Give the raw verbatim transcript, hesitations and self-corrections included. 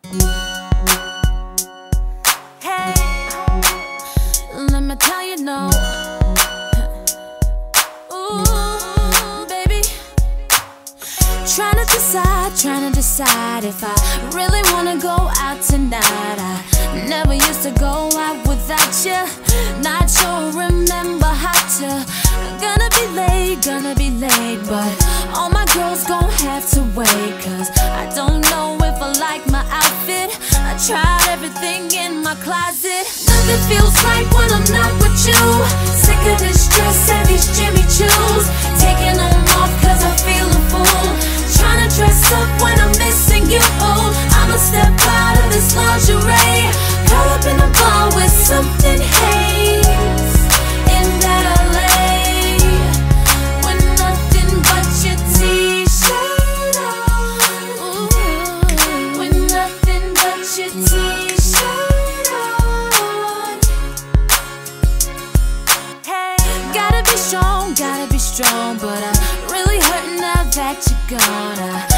Hey, let me tell you no. Ooh, baby. Trying to decide, trying to decide if I really wanna go out tonight. I never used to go out without you. Not sure, remember how to. Gonna be late, gonna be late, but all my girls gon' have to wait. Cause I don't know if I like my outfit. I tried everything in my closet. Nothing feels right when I'm not with you. Sick of this dress and these Jimmy Choos. Taking them off cause I feel a fool. Trying to dress up when I'm missing you. I'ma step out of this lingerie. Curl up in a bar with something haze in that L A, with nothing but your t-shirt on. Ooh, with nothing but your t-shirt on. Hey, gotta be strong, gotta be strong, but I'm really hurting now that you're gone. I